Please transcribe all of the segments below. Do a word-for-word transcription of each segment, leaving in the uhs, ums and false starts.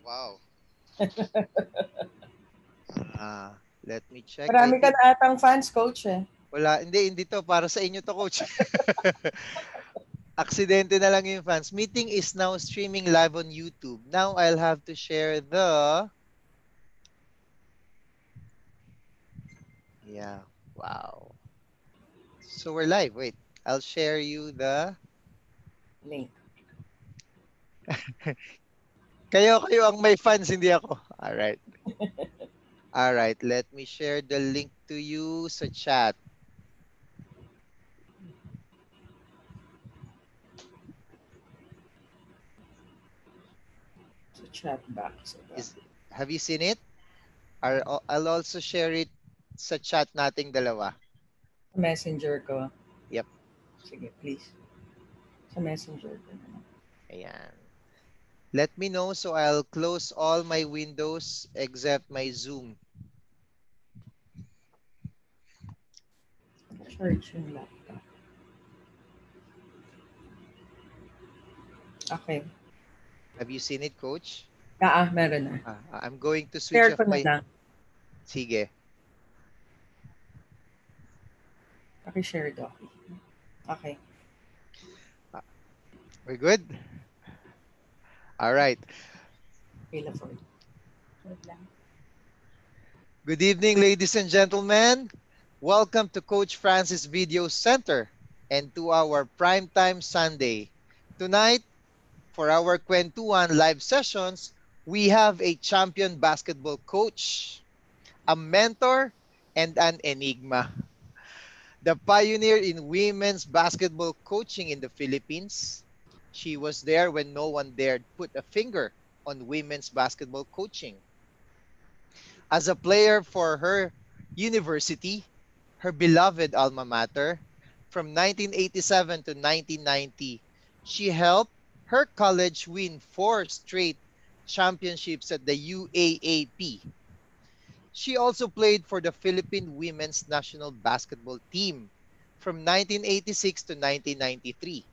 Wow. Ah, let me check. I Marami ka think na atang fans, coach eh. wala. Hindi, hindi to. Para sa inyo to, coach. Aksidente na lang yung fans. Meeting is now streaming live on YouTube. Now I'll have to share the... Yeah. Wow. So we're live. Wait. I'll share you the... Link. Kayo, kayo ang may fans, hindi ako. Alright. Alright. Let me share the link to you sa chat. Sa chat box. Is, have you seen it? I'll, I'll also share it sa chat nating dalawa. Sa messenger ko. Yep. Sige, please. Sa messenger ko. Ayan. Let me know so I'll close all my windows except my Zoom. Charge yung laptop. Okay. Have you seen it, Coach? Ah, ah meron na. Ah, I'm going to switch Share off ko na my... lang. Sige. Paki-share do. Okay. Ah, we're good? All right. Wait lang for it. Good evening, ladies and gentlemen. Welcome to Coach Francis Video Center and to our Primetime Sunday. Tonight, for our Kuwentuhan live sessions, we have a champion basketball coach, a mentor, and an enigma. The pioneer in women's basketball coaching in the Philippines. She was there when no one dared put a finger on women's basketball coaching. As a player for her university, her beloved alma mater, from nineteen eighty-seven to nineteen ninety, she helped her college win four straight championships at the U A A P. She also played for the Philippine women's national basketball team from nineteen eighty-six to nineteen ninety-three.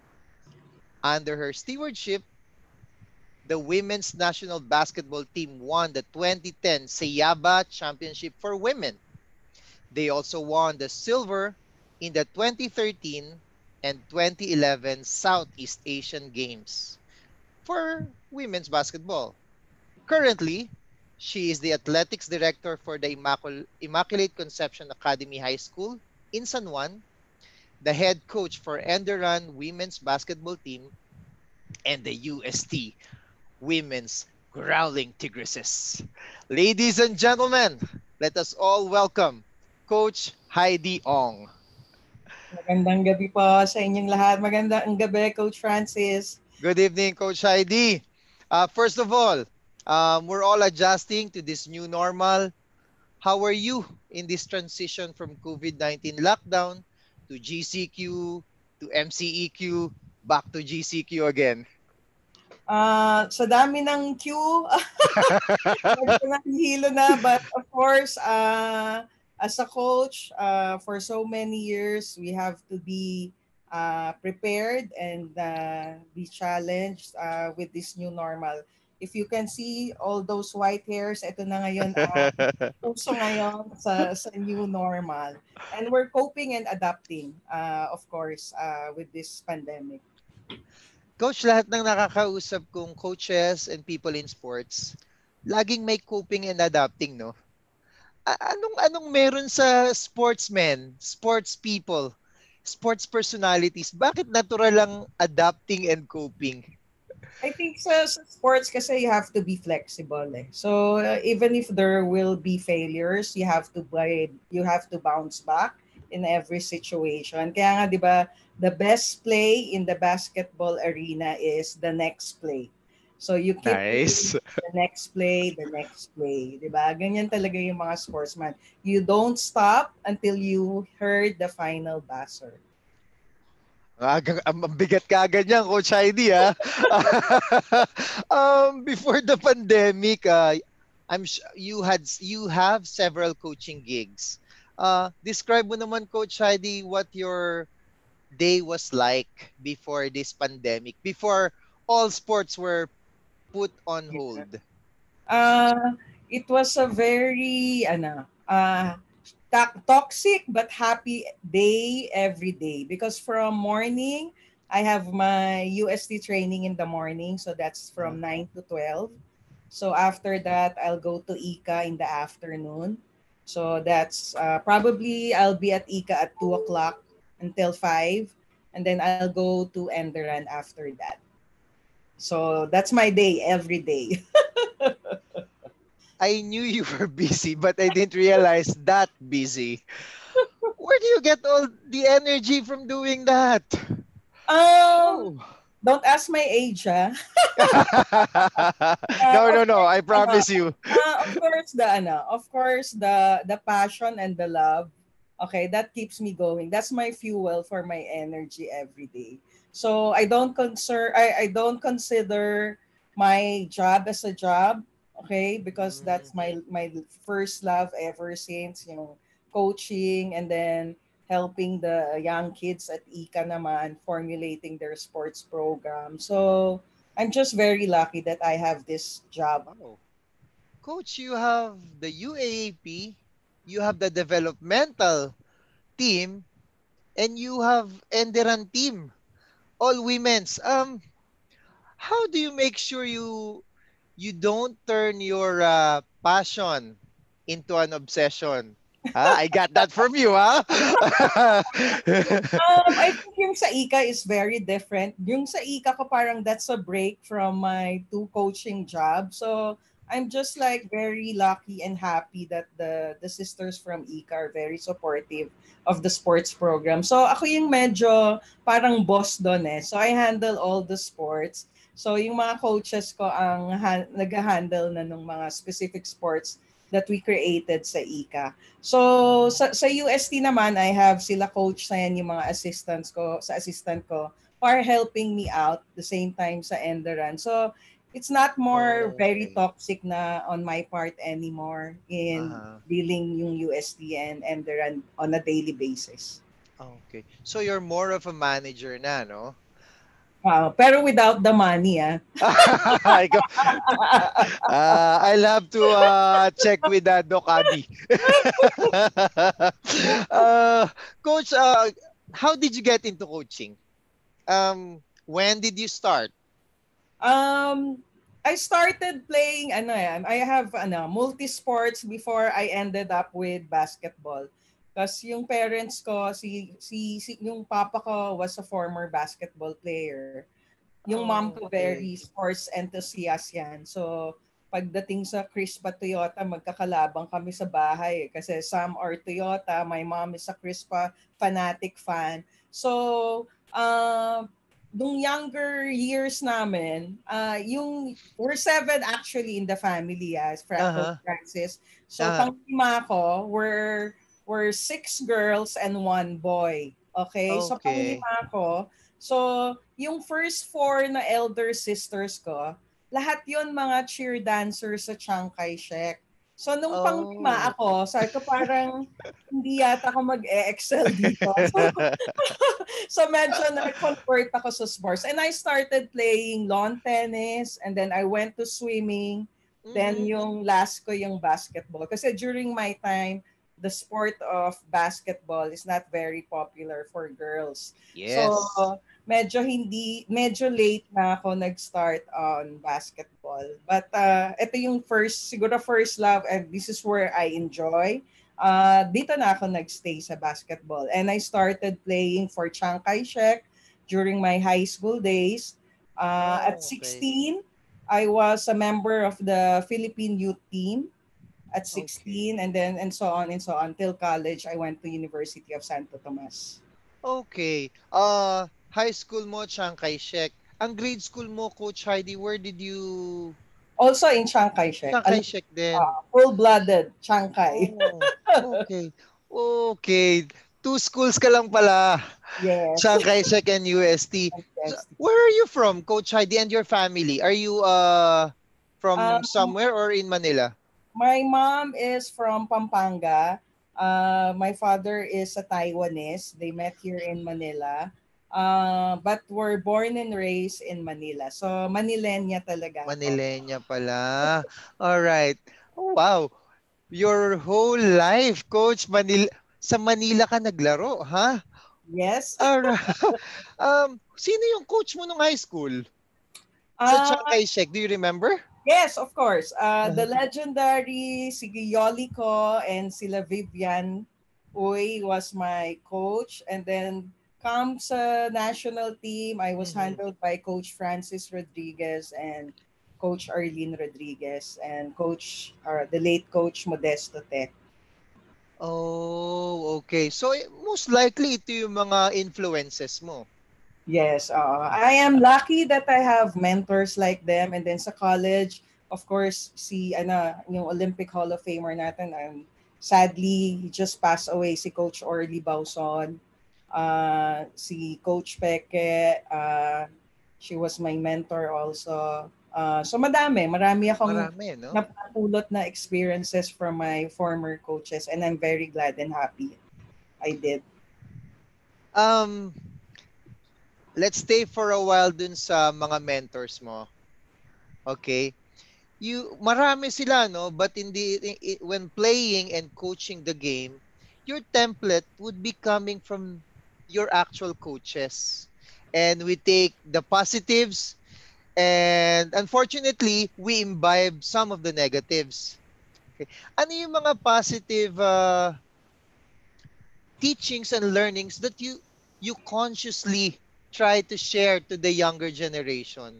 Under her stewardship, the women's national basketball team won the twenty ten SEABA Championship for women. They also won the silver in the twenty thirteen and twenty eleven Southeast Asian Games for women's basketball. Currently, she is the athletics director for the Immacul- Immaculate Conception Academy High School in San Juan, the head coach for Enderan women's basketball team, and the U S T women's Growling Tigresses. Ladies and gentlemen, let us all welcome Coach Haydee Ong. Magandang gabi po sa inyong lahat. Magandang gabi, Coach Francis. Good evening, Coach Haydee. Uh, first of all, um, we're all adjusting to this new normal. How are you in this transition from COVID nineteen lockdown to G C Q to M C E Q back to G C Q again? Uh, sa dami ng queue, medyo nahihilo na. But of course, uh, as a coach, uh, for so many years, we have to be uh, prepared and uh, be challenged uh, with this new normal. If you can see all those white hairs, ito na ngayon ang uso ngayon sa, sa new normal. And we're coping and adapting, uh, of course, uh, with this pandemic. Coach, lahat ng nakakausap kong coaches and people in sports, laging may coping and adapting, no? A- anong anong meron sa sportsmen, sports people, sports personalities? Bakit natural lang adapting and coping? I think sa, sa sports kasi you have to be flexible eh. So uh, even if there will be failures, you have to play, you have to bounce back in every situation. Kaya nga 'di ba, the best play in the basketball arena is the next play. So you keep doing Nice. the next play, the next play, 'di ba? Ganyan talaga yung mga sportsman. You don't stop until you heard the final buzzer. Aga, ang ang bigat ka agad niyan, Coach Heidi, ha? um, before the pandemic, uh, I'm s- you had you have several coaching gigs. Uh, describe mo naman, Coach Heidi, what your day was like before this pandemic, before all sports were put on Yeah. hold? Uh, it was a very, ano, uh, to- toxic but happy day every day because from morning, I have my U S T training in the morning. So that's Uh, from nine to twelve. So after that, I'll go to Ika in the afternoon. So that's uh, probably I'll be at Ika at two o'clock until five. And then I'll go to Enderan after that. So that's my day every day. I knew you were busy, but I didn't realize that busy. Where do you get all the energy from doing that? um, Oh. don't ask my age, ah. Uh, No, of no, no. course, I ano, promise you. uh, of course the ano, of course the the passion and the love. Okay, that keeps me going. That's my fuel for my energy every day. So I don't concern I, I don't consider my job as a job, okay? Because Mm, that's my my first love ever since, you know, coaching and then helping the young kids at Ika naman formulating their sports program. So I'm just very lucky that I have this job. wow. Coach, you have the U A A P, you have the developmental team, and you have Enderan team, all women's. Um, how do you make sure you you don't turn your uh, passion into an obsession? Huh? I got that from you, huh? Um, I think yung sa Ika is very different. Yung sa Ika ko parang that's a break from my two coaching job. So I'm just like very lucky and happy that the the sisters from Ika are very supportive of the sports program. So ako yung medyo parang boss doon eh. So I handle all the sports. So yung mga coaches ko ang ha- nag-handle na ng mga specific sports that we created sa Ika. So, sa, sa U S T naman, I have sila coach na yan, yung mga assistants ko, sa assistant ko, for helping me out the same time sa Enderan. So, it's not more very Okay. toxic na on my part anymore in Uh-huh. dealing yung U S T and Enderan on a daily basis. Okay. So you're more of a manager na, no? Wow. Pero without the money, ah. Ikaw, uh, I'll have to uh, check with uh, Doc Abby. uh, Coach, uh, how did you get into coaching? Um, when did you start? Um, I started playing ano yan, I have ano, multi-sports before I ended up with basketball. Kasi yung parents ko, si, si, si yung papa ko was a former basketball player. Yung mom Oh, ko okay. very sports enthusiast yan. So, pagdating sa Crispa Toyota, magkakalabang kami sa bahay. Eh. Kasi Sam or Toyota, my mom is a Crispa fanatic fan. So, uh, nung younger years namin, uh, yung, we're seven actually in the family as Fra- Coach Uh-huh. Francis. So, Uh-huh. panglima ko, we're, we're six girls and one boy. Okay? So, Okay. panglima ko, so, yung first four na elder sisters ko, lahat yon mga cheer dancers sa Chiang Kai-shek. So, nung panglima Oh. ako, sabi ko parang hindi yata ako mag-e-excel dito. So, so medyo na-convert ako sa sports. And I started playing lawn tennis and then I went to swimming. Then Mhm. yung last ko yung basketball. Kasi during my time, the sport of basketball is not very popular for girls. So, Yes. medyo hindi, medyo late na ako nag-start on basketball. But uh, ito yung first, siguro first love and this is where I enjoy. Uh, dito na ako nagstay sa basketball. And I started playing for Chiang Kai-shek during my high school days. Uh, at Oh, okay. sixteen, I was a member of the Philippine youth team at Okay. sixteen and then and so on and so on till college I went to University of Santo Tomas. Okay. Uh, high school mo, Chiang Kai-shek. Ang grade school mo, Coach Heidi, where did you... Also in Chiang Kai-shek, Chiang al- Kai-shek din. uh, full-blooded Chiang Kai. Oh, okay. Okay. Two schools ka lang pala. Yes. Chiang Kai-shek and U S T. So, Yes. where are you from, Coach Heidi, and your family? Are you uh from Um, somewhere or in Manila? my mom is from Pampanga. Uh, my father is a Taiwanese. They met here in Manila. Uh, but were born and raised in Manila. So, Manilenya talaga ako. Manilenya pala. All right. Oh, wow. Your whole life, Coach, Manil sa Manila ka naglaro, ha? Yes. Alright. Um, sino yung coach mo nung high school? Sa Uh, Chiang Kai-shek, do you remember? yes, of course. Uh, the Uh-huh. legendary si Yoli ko and sila Vivian Uy was my coach. And then come sa national team, I was Mhm. handled by Coach Francis Rodriguez and Coach Arlene Rodriguez and Coach, uh, the late Coach Modesto Te. Oh, okay. So, eh, most likely, ito yung mga influences mo. Yes, uh, I am lucky that I have mentors like them. And then sa college, of course, si ano, yung Olympic Hall of Famer natin, um, sadly, he just passed away, si Coach Orly Bauson. Uh, si Coach Peke, uh, she was my mentor also. Uh, so madami, marami akong Marami, no? napapulot na experiences from my former coaches and I'm very glad and happy I did. Um, let's stay for a while dun sa mga mentors mo. Okay? You marami sila, no, but in the i- i- when playing and coaching the game, your template would be coming from your actual coaches, and we take the positives, and unfortunately we imbibe some of the negatives. Okay, ano yung mga positive uh, teachings and learnings that you you consciously try to share to the younger generation?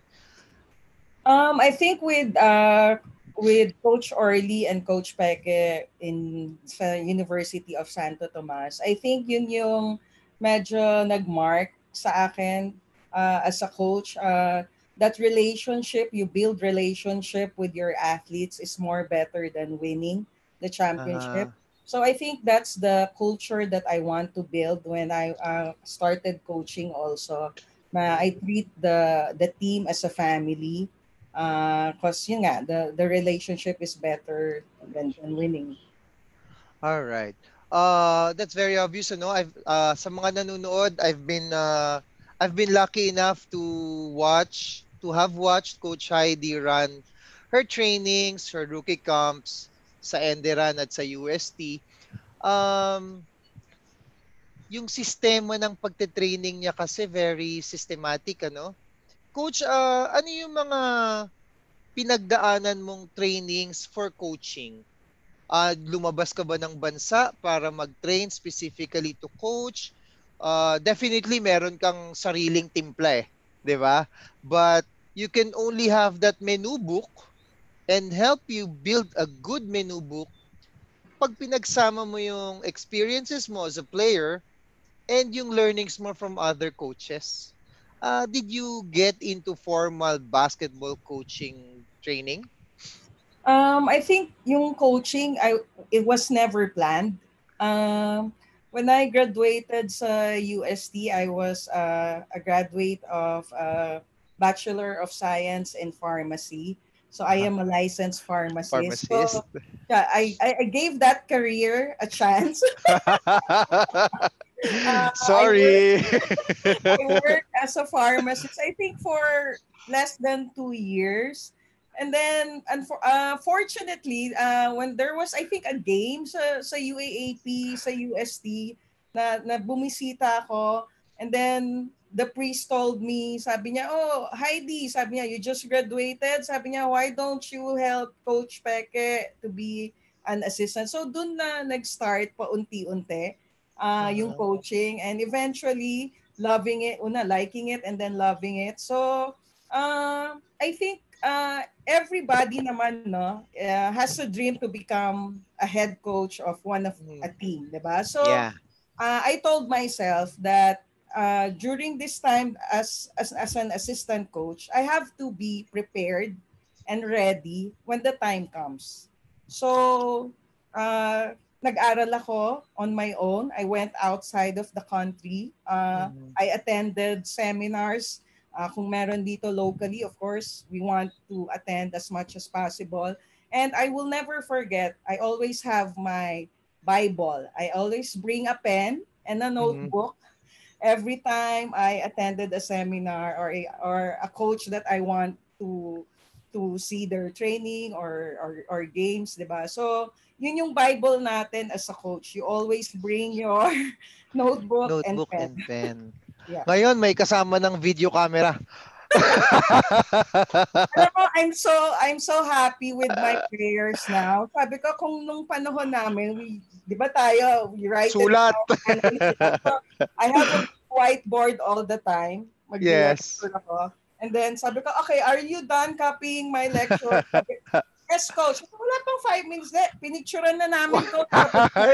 Um, I think with uh with Coach Orly and Coach Peke in sa University of Santo Tomas, I think yun yung medyo nagmark sa akin uh, as a coach. Uh, that relationship, you build relationship with your athletes is more better than winning the championship. uh So I think that's the culture that I want to build when I uh, started coaching also. Na I treat the the team as a family uh, cause yun nga, the, the relationship is better than, than winning. All right. Uh, that's very obvious, ano? I've uh, sa mga nanonood, I've been uh, I've been lucky enough to watch to have watched Coach Haydee run her trainings, her rookie camps sa Enderan at sa U S T. Um, yung sistema ng pagte-training niya kasi very systematic, ano? Coach, uh, ano yung mga pinagdaanan mong trainings for coaching? Ah, lumabas ka ba ng bansa para mag-train specifically to coach? Ah, definitely meron kang sariling timpla eh, 'di ba? But you can only have that menu book and help you build a good menu book pag pinagsama mo yung experiences mo as a player and yung learnings mo from other coaches. Ah, did you get into formal basketball coaching training? Um, I think yung coaching, I it was never planned. Um, when I graduated sa U S T, I was uh, a graduate of uh, Bachelor of Science in Pharmacy. So I am a licensed pharmacist. Pharmacist. So yeah, I, I, I gave that career a chance. Uh, I worked Sorry. I worked as a pharmacist, I think, for less than two years. And then, unfor- uh, fortunately, uh, when there was, I think, a game sa, sa U A A P, sa U S T, na, na bumisita ako. And then, the priest told me, sabi niya, oh, Heidi, sabi niya, you just graduated. Sabi niya, why don't you help Coach Peke to be an assistant? So, dun na nag-start pa unti-unti uh, yung Uh-huh. coaching and eventually loving it, una liking it and then loving it. So uh, I think uh, everybody naman no uh, has a dream to become a head coach of one of a Mhm. team, 'di ba? So Yeah. uh, I told myself that uh, during this time as, as as an assistant coach, I have to be prepared and ready when the time comes. So, uh, nag-aral ako on my own. I went outside of the country. Uh, Mhm. I attended seminars. Uh, kung meron dito locally, of course, we want to attend as much as possible. And I will never forget, I always have my Bible. I always bring a pen and a Mhm. notebook every time I attended a seminar or a, or a coach that I want to to see their training or or, or games, 'di ba? So, yun yung Bible natin as a coach. You always bring your notebook and Notebook pen. and pen. Yeah. Ngayon, may kasama ng video camera. Alam mo, I'm so I'm so happy with my prayers now. Sabi ko kung nung panahon namin, we, 'di ba tayo, we write it Sulat. down, analyze it down. So, I have a whiteboard all the time. Yes. Mag-lecture ako. And then sabi ko, okay, are you done copying my lecture? Sabi, yes, coach. Wala pang five minutes. Eh, pinicturean na namin, coach. Tapos na.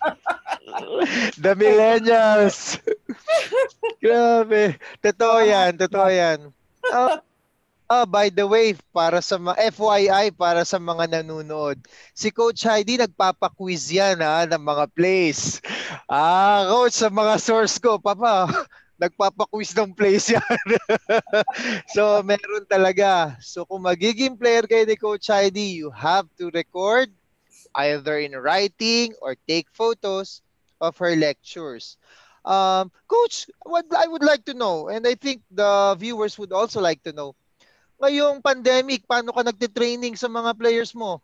The millennials. Grabe. So, Totoo yan. Totoo yan. Ah, ah, by the way, para sa mga F Y I, para sa mga nanonood, si Coach Haydee nagpapa-quiz yan ha, ng mga plays. Ah, Coach, sa mga source ko, Papa, nagpapa-quiz ng plays yan. So, meron talaga. So, kung magiging player kayo ni Coach Haydee, you have to record either in writing or take photos of her lectures. Um, Coach, what I would like to know, and I think the viewers would also like to know, ngayong pandemic, paano ka nagte-training sa mga players mo?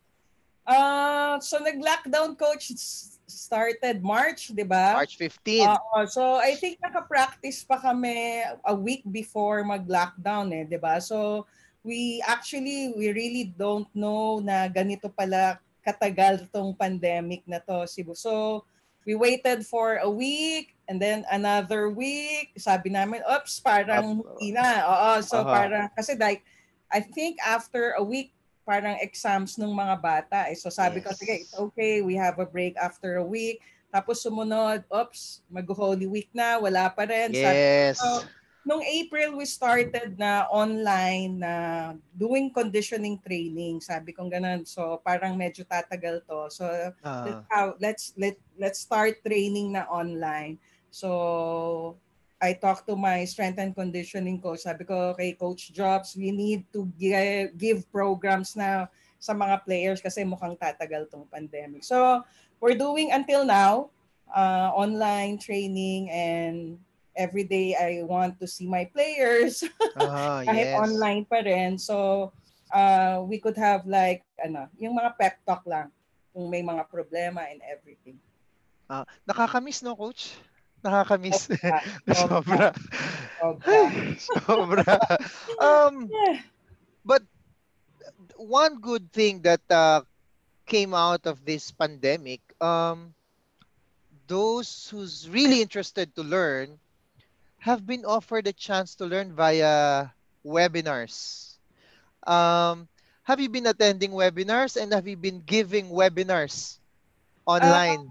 uh, so nag-lockdown, coach, s- started March, di ba? March fifteenth. Oo. So, I think naka-practice pa kami a week before mag-lockdown eh, 'di ba? So, we actually, we really don't know na ganito pala katagal tong pandemic na to. Sibu. So, we waited for a week and then another week. Sabi namin, oops, Up, parang hindi na. Oo, so aha. parang, kasi like, I think after a week, parang exams ng mga bata. Eh. So sabi ko, sige, it's Yes. okay, we have a break after a week. Tapos sumunod, oops, mag-Holy Week na, wala pa rin. Sabi ko, so, Yes. nung April, we started na online na doing conditioning training. Sabi ko ganun. So, parang medyo tatagal to. So, let's, Ah, how, let's, let, let's start training na online. So, I talked to my strength and conditioning coach. Sabi ko, okay, Coach Jobs, we need to give, give programs na sa mga players kasi mukhang tatagal tong pandemic. So, we're doing until now uh, online training, and every day I want to see my players ah, kahit yes. online pa rin. So uh, we could have like ano, yung mga pep talk lang kung may mga problema and everything. Ah, nakakamiss no, Coach? Nakakamiss. Sobra, sobra, Sobra. sobra. Ay, sobra. Um, Yeah. but one good thing that uh, came out of this pandemic, um, those who's really interested to learn have been offered a chance to learn via webinars. Um, have you been attending webinars and have you been giving webinars Uh, online?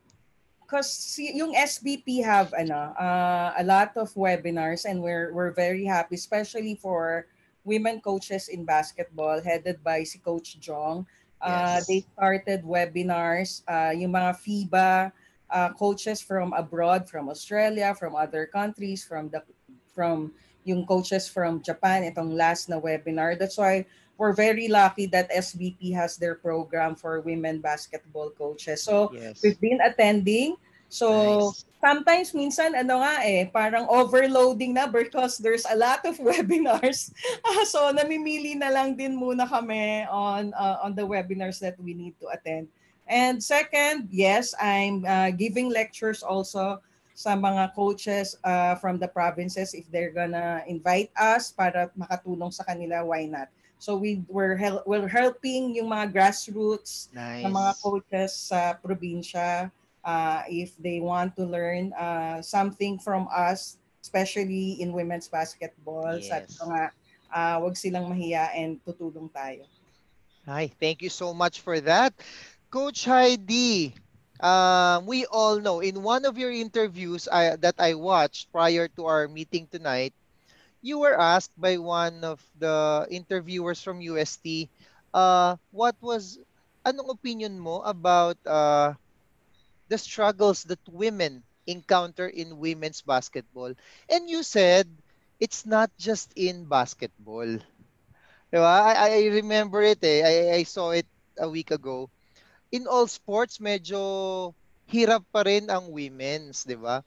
Because yung S B P have ano, uh, a lot of webinars, and we're we're very happy, especially for women coaches in basketball headed by si Coach Jong. Uh, they Yes. started webinars, uh, yung mga FIBA uh, coaches from abroad, from Australia, from other countries, from the from yung coaches from Japan, itong last na webinar. That's why we're very lucky that S B P has their program for women basketball coaches. So, Yes. we've been attending. So, Nice. sometimes minsan ano nga eh, parang overloading na because there's a lot of webinars. Ah, so, namimili na lang din muna kami on uh, on the webinars that we need to attend. And second, yes, I'm uh, giving lectures also sa mga coaches uh, from the provinces. If they're gonna invite us para makatulong sa kanila, why not? So we we're hel- we're helping yung mga grassroots na mga Nice. coaches sa probinsya, uh, if they want to learn uh, something from us, especially in women's basketball. Sabi ko Yes. nga, uh, wag silang mahiya and tutulong tayo. Hi, thank you so much for that. Coach Heidi, um, we all know in one of your interviews I, that I watched prior to our meeting tonight, you were asked by one of the interviewers from U S T, uh, what was, anong opinion mo about uh, the struggles that women encounter in women's basketball? And you said, it's not just in basketball. Diba? I, I remember it eh. I, I saw it a week ago. In all sports, medyo hirap pa rin ang women's, di ba?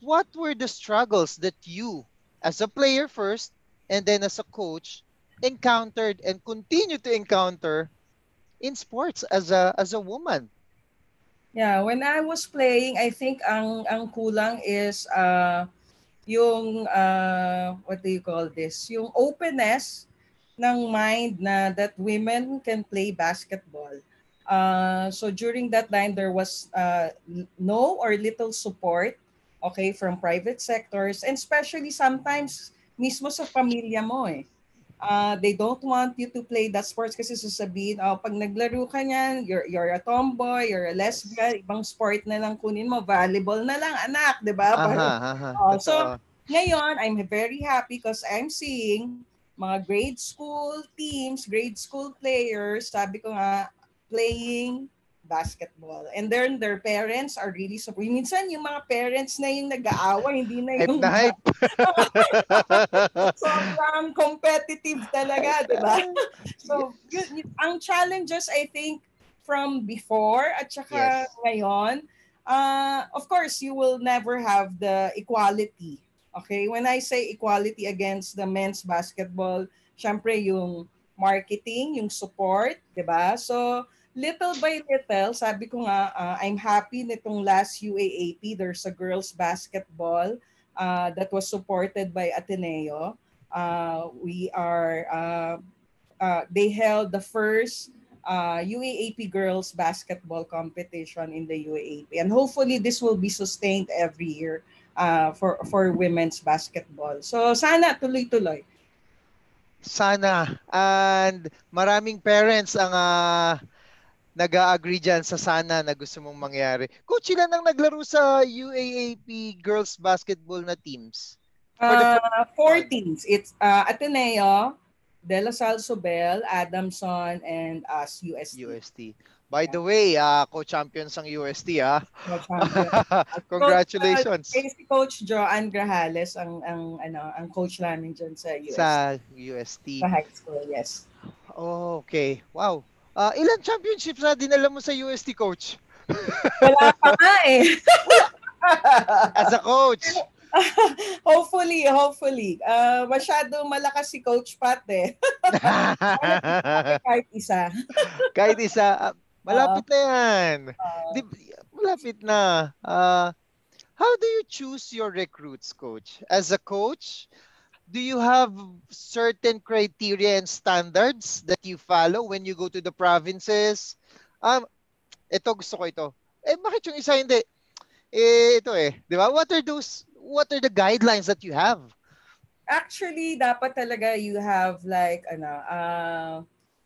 what were the struggles that you, as a player first, and then as a coach, encountered and continue to encounter in sports as a as a woman? Yeah, when I was playing, I think ang ang kulang is uh yung uh what do you call this? Yung openness ng mind na that women can play basketball. Uh, so during that time, there was uh, no or little support, okay, from private sectors, and especially sometimes mismo sa pamilya mo eh. Uh, they don't want you to play that sports kasi sasabihin, oh, pag naglaro ka niyan, you're, you're a tomboy, you're a Yes. lesbian, ibang sport na lang kunin mo, volleyball na lang, anak, di ba? Aha, Parang, aha, uh, so, totoo. ngayon, I'm very happy because I'm seeing mga grade school teams, grade school players, sabi ko nga, playing basketball. And then their parents are really supporting. Minsan yung mga parents na yung nag-aaway, hindi na Hype na yung hype. sobrang competitive talaga, di ba? So, yun, yun- ang challenges, I think, from before at saka Yes. ngayon, uh, of course, you will never have the equality. Okay? When I say equality against the men's basketball, syempre yung marketing, yung support, di ba? So, little by little, sabi ko nga, uh, I'm happy nitong last U A A P, there's a girls basketball uh, that was supported by Ateneo. Uh, we are uh, uh, they held the first uh, U A A P girls basketball competition in the U A A P, and hopefully this will be sustained every year uh, for for women's basketball. So sana tuloy-tuloy. Sana. And maraming parents ang ah, nag-a-agree dyan sa sana na gusto mong mangyari. Coach, ilan ang naglaro sa U A A P girls basketball na teams? For the first Uh, four one, teams. It's uh, Ateneo, De La Salle Sobel, Adamson, and us, U S T. U S T. By the way, uh, co-champions ang U S T, ah. No champion. At Coach, uh, Congratulations eh, si Coach Joanne Grajales ang ang ano ang coach namin diyan sa U S sa U S sa T. high school, yes. Oh, okay. Wow. Ah, ilan championships na dinala mo sa U S T, coach? Wala pa nga eh. Wala. As a coach. hopefully, hopefully. Uh, masyado malakas si Coach Pat eh. Sana natin kahit isa. Kahit isa, ah, Uh, malapit na yan. Di, uh, malapit na. Ah, how do you choose your recruits, coach? As a coach, do you have certain criteria and standards that you follow when you go to the provinces? Um, ito gusto ko ito. Eh, bakit yung isa hindi? Eh, ito eh. Di ba? What are those, what are the guidelines that you have? actually, dapat talaga you have like ano, uh,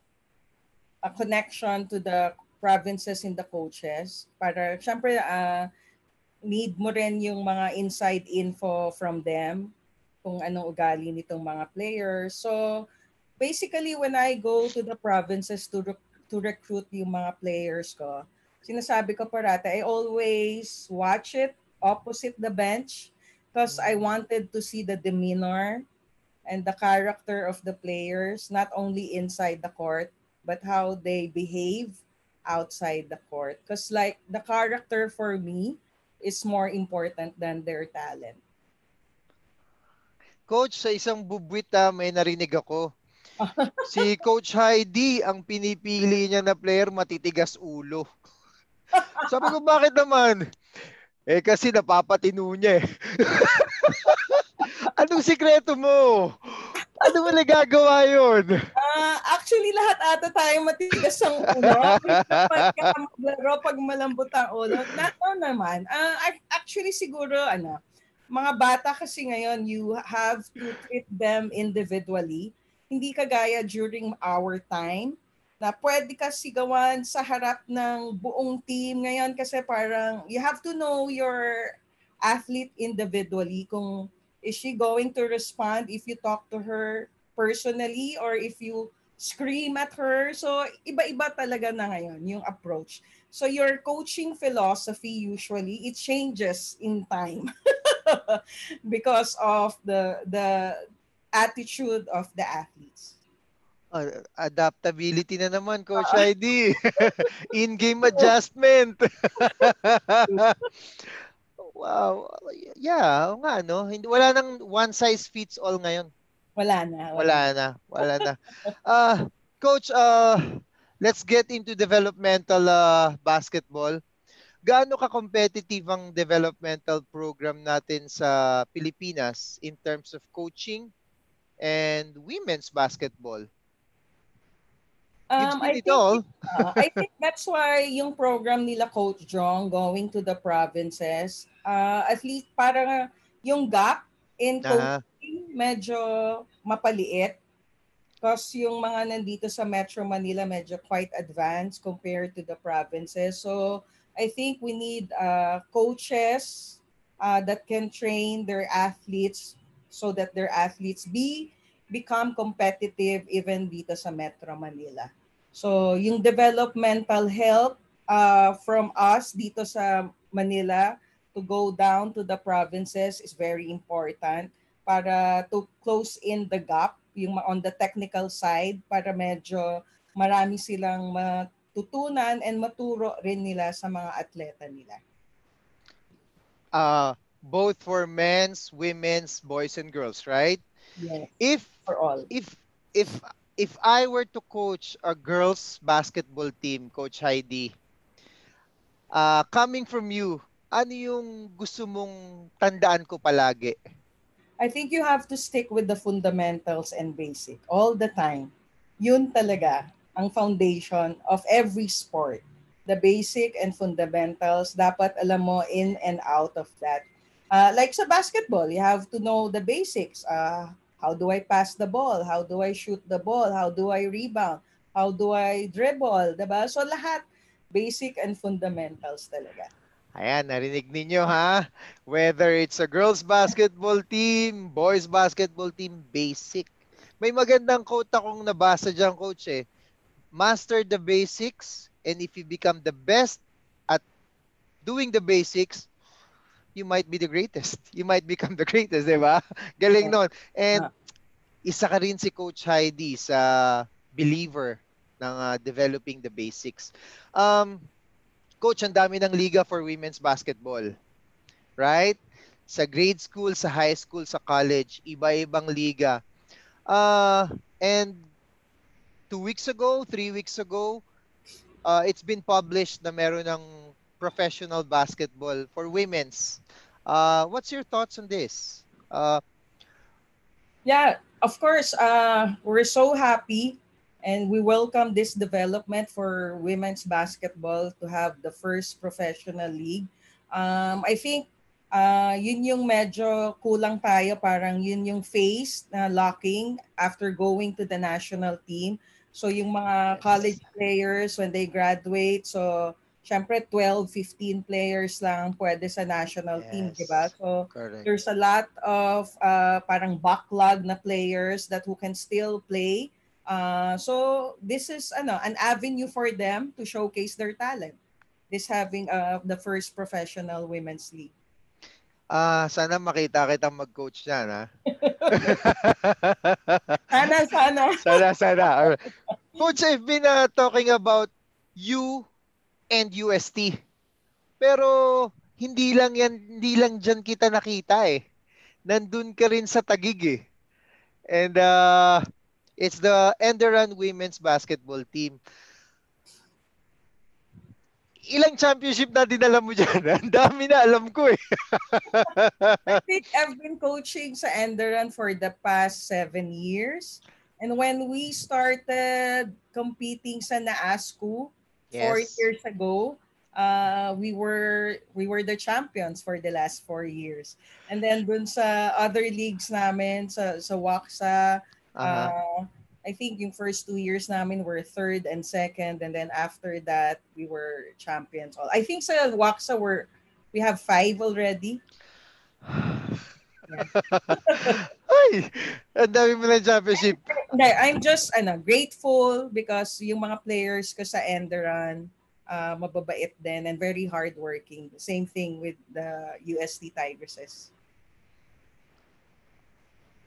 a connection to the provinces in the coaches para syempre uh, need mo rin yung mga inside info from them kung anong ugali nitong mga players. So basically when I go to the provinces to rec- to recruit yung mga players ko, sinasabi ko parata, I always watch it opposite the bench because I Mm. wanted to see the demeanor and the character of the players, not only inside the court, but how they behave outside the court. Because, like, the character for me is more important than their talent. Coach, sa isang bubwit ah, may narinig ako. Si Coach Haydee, ang pinipili niya na player, matitigas ulo. Sabi ko, bakit naman? Eh, kasi napapatino niya eh. Anong sikreto mo? Ano mo nagagawa yun? Ah, actually, lahat ata tayo matigas ang ulo. Kapag ka maglaro, pag malambot ang ulo. Na, no naman. Ah, ac- actually, siguro, ano, mga bata kasi ngayon, you have to treat them individually. Hindi kagaya during our time na pwede ka sigawan sa harap ng buong team ngayon kasi parang you have to know your athlete individually kung is she going to respond if you talk to her personally or if you scream at her. So, iba-iba talaga na ngayon yung approach. So, your coaching philosophy usually, it changes in time because of the the attitude of the athletes. Ah, adaptability na naman, Coach Heidi. In-game adjustment. Wow. Yeah, oo nga, no? Hindi, wala nang one size fits all ngayon. Wala na, wala. Wala na, wala na. Uh, Coach, uh, let's get into developmental uh, basketball. Gaano ka-competitive ang developmental program natin sa Pilipinas in terms of coaching and women's basketball? You've Um, seen I it think all. uh, I think that's why yung program nila Coach Jong going to the provinces, uh, at least para yung gap in Aha. coaching medyo mapaliit. Because yung mga nandito sa Metro Manila medyo quite advanced compared to the provinces. So I think we need uh, coaches uh, that can train their athletes so that their athletes be become competitive even dito sa Metro Manila. So yung developmental health uh, from us dito sa Manila to go down to the provinces is very important para to close in the gap yung on the technical side para medyo marami silang matutunan and maturo rin nila sa mga atleta nila. Uh, both for men's, women's, boys and girls, right? Yes, If for all. if if if I were to coach a girls basketball team, Coach Heidi, uh, coming from you, ano yung gusto mong tandaan ko palagi? I think you have to stick with the fundamentals and basic all the time. Yun talaga ang foundation of every sport. The basic and fundamentals, dapat alam mo in and out of that. Uh, like sa basketball, you have to know the basics. Uh, how do I pass the ball? How do I shoot the ball? How do I rebound? How do I dribble? Diba? So lahat, basic and fundamentals talaga. Ayan, narinig ninyo ha? Whether it's a girls basketball team, boys basketball team, basic. May magandang quote akong nabasa dyan, Coach eh. Master the basics, and if you become the best at doing the basics, you might be the greatest. You might become the greatest, di ba? Galing Yeah. nun. And Uh, isa ka rin si Coach Heidi sa believer ng uh, developing the basics. Um, Coach, ang dami ng liga for women's basketball, right? Sa grade school, sa high school, sa college, iba-ibang liga. Uh, and two weeks ago, three weeks ago, uh, it's been published na meron ng professional basketball for women's. Uh, what's your thoughts on this? Uh, Yeah, of course, uh, we're so happy and we welcome this development for women's basketball to have the first professional league. Um, I think uh, yun yung medyo kulang tayo, parang yun yung phase na locking after going to the national team. So yung mga yes. college players when they graduate, so syempre twelve, fifteen players lang pwede sa national team, di ba? Yes. So Correct. there's a lot of uh, parang backlog na players that who can still play. Uh, so this is ano an avenue for them to showcase their talent. This having uh, the first professional women's league. Ah, sana makita kitang mag-coach niyan, ha? Sana, sana. Sana, sana. Alright. Coach, I've been uh, talking about you and U S T. Pero hindi lang yan, hindi lang diyan kita nakita eh. Nandun ka rin sa Taguig eh. And uh, it's the Enderan women's basketball team. Ilang championship na dinala mo dyan? Ang dami na alam ko eh. I think I've been coaching sa Enderan for the past seven years. And when we started competing sa Naasku four Yes. years ago, uh, we were we were the champions for the last four years. And then dun sa other leagues namin, sa, sa Waksa, Aha. uh, I think yung first two years namin were third and second. And then after that, we were champions. I think sa Waksa, we're, we have five already. Yeah. Ay, ang dami mo ng championship. Hindi, I'm just ano, grateful because yung mga players ko sa Enderan, uh, mababait din and very hardworking. Same thing with the U S T Tigresses.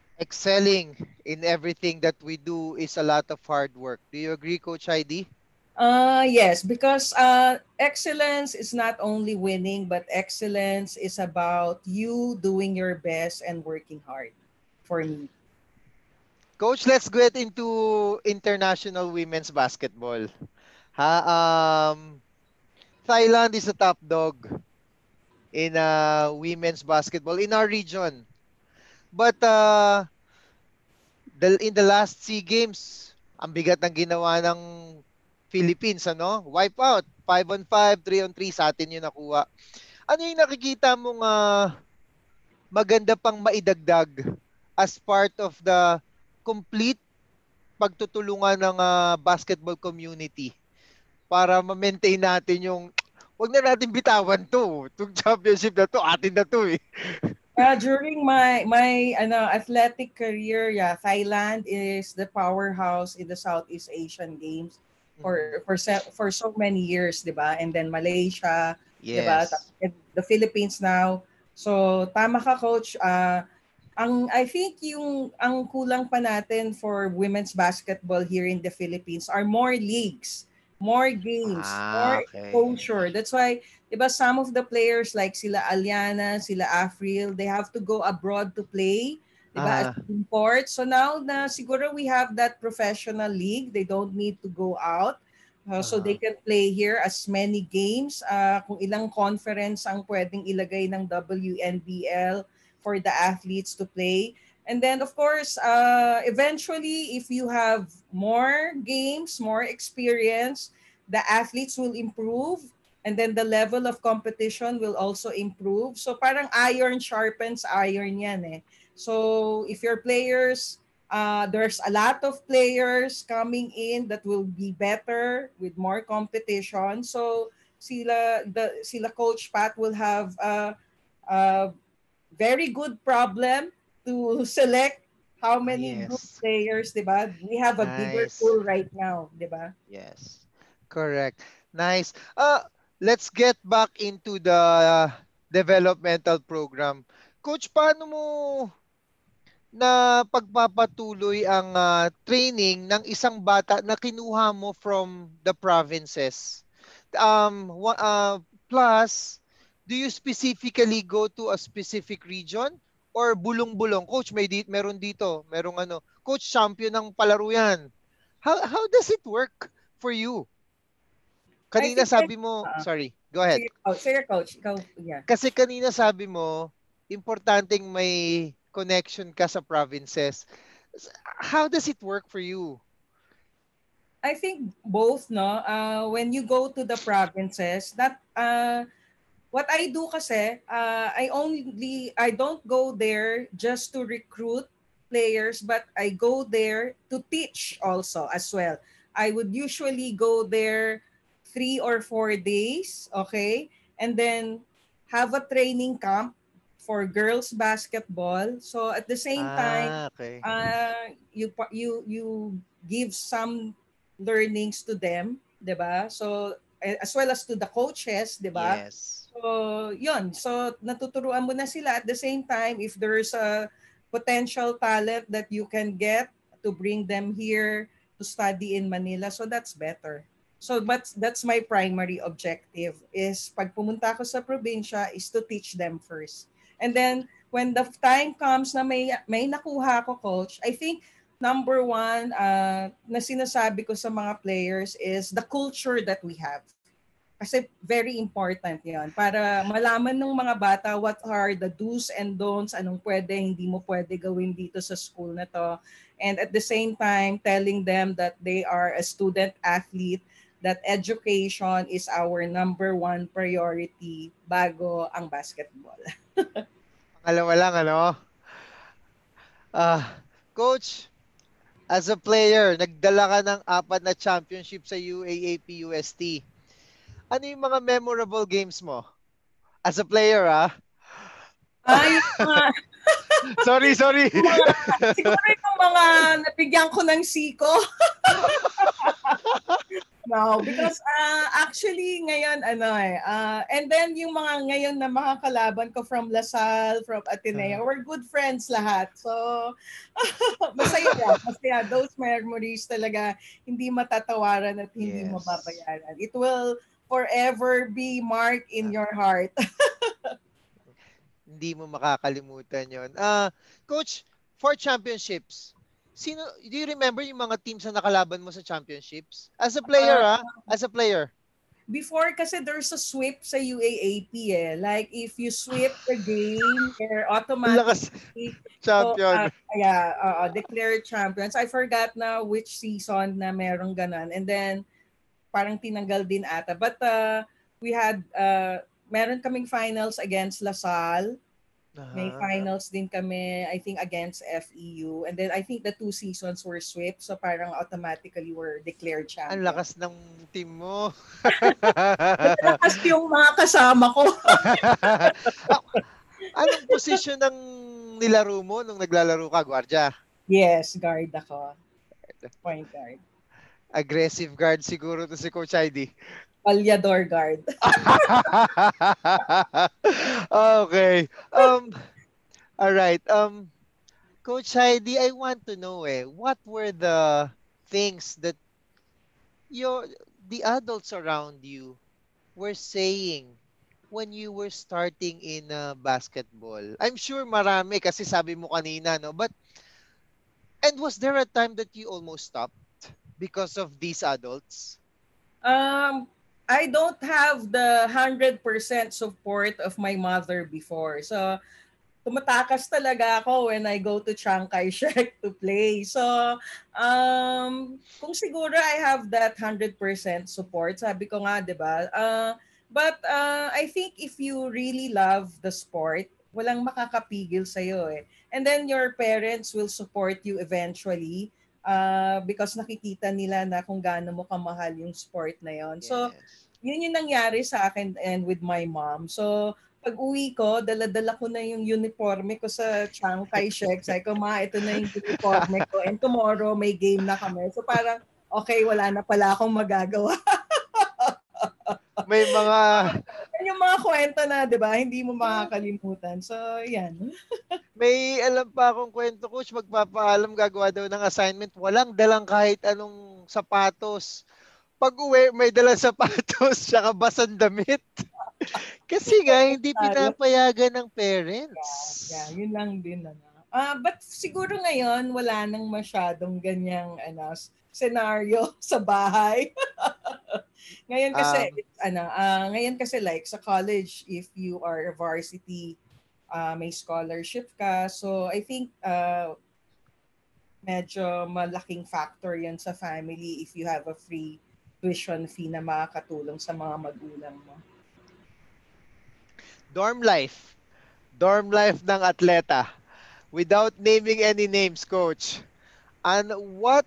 Excelling in everything that we do is a lot of hard work. Do you agree, Coach Heidi? Uh, yes, because uh, excellence is not only winning, but excellence is about you doing your best and working hard for me. Coach, let's get into international women's basketball. Ha, um, Thailand is a top dog in uh, women's basketball in our region. But uh, the, in the last SEA Games, ang bigat ng ginawa ng Philippines, ano? Wipe out. five on five, three on three sa atin yung nakuha. Ano yung nakikita mong uh, maganda pang maidagdag as part of the complete pagtutulungan ng uh, basketball community para ma-maintain natin yung wag na natin bitawan to. Itong championship na to, atin na to eh. Uh, during my my ano athletic career, yeah, Thailand is the powerhouse in the Southeast Asian Games for Mhm. for se- for so many years, 'di ba? And then Malaysia, 'di ba? Ta- Yes. and the Philippines now. So tama ka, coach. Uh, ang I think yung ang kulang pa natin for women's basketball here in the Philippines are more leagues, more games, more Ah, okay. exposure. That's why, diba, some of the players like sila Aliana, sila Afril, they have to go abroad to play, diba, as Ah, import. So now na siguro we have that professional league, they don't need to go out. Uh, so they uh can play here as many games. Uh, kung ilang conference ang pwedeng ilagay ng W N B L for the athletes to play. And then, of course, uh, eventually, if you have more games, more experience, the athletes will improve. And then the level of competition will also improve. So parang iron sharpens iron yan eh. So if your players, uh, there's a lot of players coming in that will be better with more competition. So sila, the, sila Coach Pat will have uh, uh, very good problem to select how ah, many good yes. players, 'di ba? We have a bigger Nice. pool right now, 'di ba? Yes. Correct. Nice. Uh let's get back into the developmental program. Coach, paano mo na pagpapatuloy ang ah, training ng isang bata na kinuha mo from the provinces? Um, wa- uh, plus, do you specifically go to a specific region or bulong-bulong? Coach, may di- meron dito, merong ano, coach champion ng palaro yan. How how does it work for you? I Kanina think that, sabi mo, uh, sorry, go ahead. sige, oh, sige coach, ikaw, yeah. Kasi kanina sabi mo, importanteng may connection ka sa provinces. S- How does it work for you? I think both, no? Uh, when you go to the provinces, that uh, what I do kasi, uh, I only I don't go there just to recruit players, but I go there to teach also as well. I would usually go there three or four days, okay, and then have a training camp for girls basketball. So at the same time, Ah, okay. uh, you pa- you you give some learnings to them, 'di ba? So eh, as well as to the coaches, 'di ba? Yes. So, yun. So, natuturuan mo na sila at the same time if there's a potential talent that you can get to bring them here to study in Manila. So, that's better. So, but that's my primary objective is pag pumunta ako sa probinsya is to teach them first. And then, when the time comes na may, may nakuha ko, coach, I think number one uh, na sinasabi ko sa mga players is the culture that we have. Kasi very important yon para malaman ng mga bata what are the do's and don'ts, anong pwede, hindi mo pwede gawin dito sa school na to. And at the same time, telling them that they are a student athlete, that education is our number one priority bago ang basketball. Pangalawa lang, ano? Ah, coach, as a player, nagdala ka ng apat na championship sa U A A P U S T. Ano yung mga memorable games mo? As a player, ah? Ah, yung mga, Sorry, sorry. yung mga siguro yung mga nabigyan ko ng siko. No, because uh, actually ngayon ano eh, uh, and then yung mga ngayon na makakalaban ko from Lasal, from Uh, Ateneo, we're good friends lahat. So, masaya yan. Masaya. Those memories talaga hindi matatawaran at hindi yes. mababayaran. It will forever be marked in Ah, your heart. hindi mo makakalimutan yon. Ah, Coach, for championships, sino, do you remember yung mga teams na nakalaban mo sa championships? As a player, Uh, ah? As a player. Before kasi there's a sweep sa U A A P eh. Like if you sweep the game, you're Ang lakas automatically so, champion. uh, yeah, uh, declared champions. I forgot na which season na merong ganun. And then parang tinanggal din ata. But uh, we had uh, meron kaming finals against LaSalle. May Aha. finals din kami, I think, against F E U. And then I think the two seasons were swept. So parang automatically were declared Ang champion. lakas ng team mo. Malakas yung mga kasama ko. Ah, anong posisyon ng nilaro mo nung naglalaro ka, Gwardiya? Yes, guard ako. Point guard. Aggressive guard siguro to si Coach Haydee. Palyador guard. Okay. Um, all right. Um, Coach Heidi, I want to know eh, what were the things that your the adults around you were saying when you were starting in uh, basketball? I'm sure marami kasi sabi mo kanina, no? But and was there a time that you almost stopped because of these adults? Um, I don't have the one hundred percent support of my mother before. So, tumatakas talaga ako when I go to Chiang Kai-shek to play. So, um, kung siguro I have that one hundred percent support, sabi ko nga, di ba? Uh, but uh, I think if you really love the sport, walang makakapigil sa'yo eh. And then your parents will support you eventually uh, because nakikita nila na kung gaano mo kamahal yung sport na yon. So, Yes. yun yung nangyari sa akin and with my mom. So, pag-uwi ko, dala-dala ko na yung uniforme ko sa Chiang Kai-shek. Sabi ko, ma, ito na yung uniforme ko. And tomorrow, may game na kami. So parang, okay, wala na pala akong magagawa. May mga Yan yung mga kwento na, di ba, hindi mo makakalimutan. So, yan. may alam pa akong kwento, Coach, magpapaalam gagawa daw ng assignment, walang dalang kahit anong sapatos. Pag-uwi, may dalang sapatos, tsaka basang damit. Kasi nga, hindi Talo. pinapayagan ng Yeah, parents. yeah, yun lang din. Ano. Ah, but siguro ngayon, wala nang masyadong ganyang ano, scenario sa bahay. Ngayon kasi Um, it's, ano, ah, ngayon kasi like sa college, if you are a varsity, ah, may scholarship ka. So I think uh, medyo malaking factor 'yan sa family if you have a free tuition fee na makakatulong sa mga magulang mo. dorm life. Dorm life ng atleta. Without naming any names, Coach. And what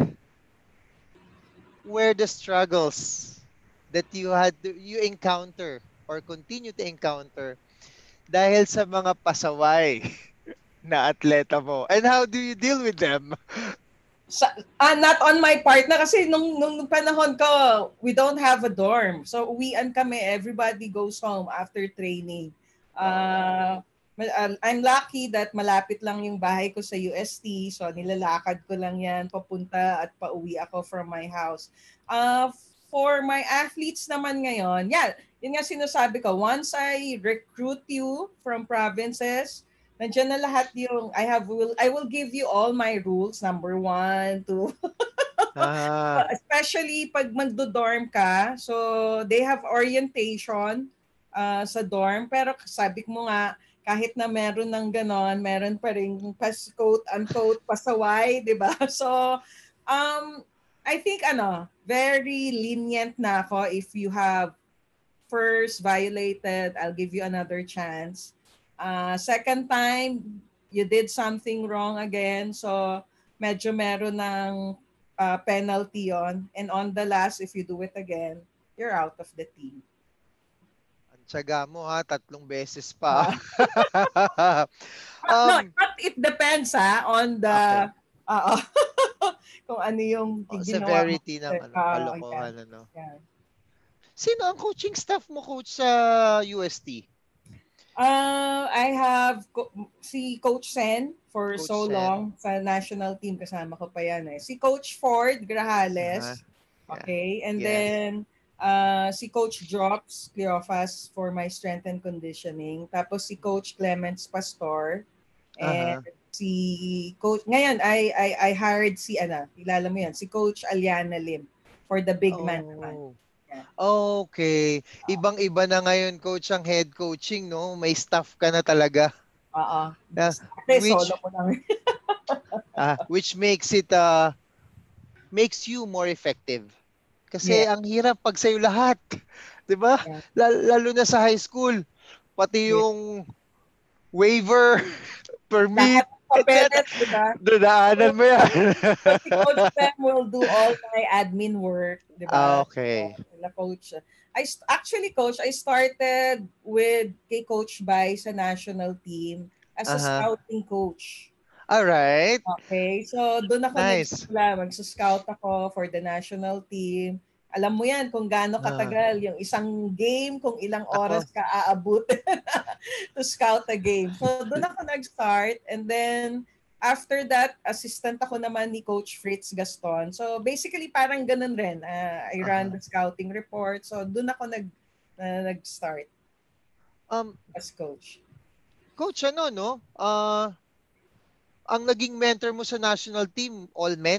were the struggles that you had to, you encounter or continue to encounter dahil sa mga pasaway na atleta mo? And how do you deal with them? Sa, ah, not on my part na kasi nung, nung panahon ko, we don't have a dorm. So uwian kami, everybody goes home after training. Oh. Uh, I'm lucky that malapit lang yung bahay ko sa U S T. So nilalakad ko lang yan, papunta at pauwi ako from my house. Uh, for my athletes naman ngayon, yeah, yun nga sinasabi ko, once I recruit you from provinces, nandiyan na lahat yung I have will I will give you all my rules number one, two. Ah, Especially pag magdo-dorm ka. So they have orientation uh, sa dorm pero sabi mo nga kahit na meron ng ganon, meron pa rin pas quote unquote pasaway, 'di ba? So um I think ano, very lenient na ako if you have first violated, I'll give you another chance. Uh, second time, you did something wrong again. So, medyo meron ng uh, penalty on. And on the last, if you do it again, you're out of the team. ang tiyaga mo ha, tatlong beses pa. Uh, no, um, but it depends ha, on the... okay. Uh, kung ano yung Oh, ginawa mo. severity ng ano, Ah, yeah. kalokohan ano. Yeah. Sino ang coaching staff mo, coach, sa U S T? Uh, I have co- si Coach Sen for Coach so Sen? long sa national team, kasama ko pa yan eh. Si Coach Ford Uh-huh. Grajales, Yeah. okay? And Yes. then uh, si Coach Drops Cleofas for my strength and conditioning. Tapos si Coach Clements Pastor and Uh-huh. si Coach, ngayon I, I, I hired si, ano, kilala mo yan, si Coach Aliana Lim for the big man naman. Oh. Yan. Okay. Ibang-iba na ngayon, coach, ang head coaching, no? May staff ka na talaga. Oo. Yeah. Kasi solo Which mo lang. ah, which makes it uh makes you more effective. Yeah. Kasi ang hirap pag sa'yo lahat. 'Di ba? Yeah. Lal- Lalo na sa high school, pati Yeah. yung waiver, Lahat permit, ng et cetera. papeles, di ba? Dadaanan mo yan. So, si Coach Clem will do all my admin work, di Ah, ba? So, okay. sila Coach. I st- actually, Coach, I started with kay Coach Bai sa national team as a Uh-huh. scouting coach. All right. Okay, so doon ako Nice. nagsimula, magsa-scout ako for the national team. Alam mo yan kung gaano Ah, katagal, yung isang game, kung ilang ako. oras ka aabot to scout a game. So doon ako nag-start and then after that, assistant ako naman ni Coach Fritz Gaston. So basically parang ganun rin. Uh, I run Uh-huh. the scouting report. So doon ako nag, uh, nag-start Um, as coach. coach, ano, no? Ah, ang naging mentor mo sa national team, all men.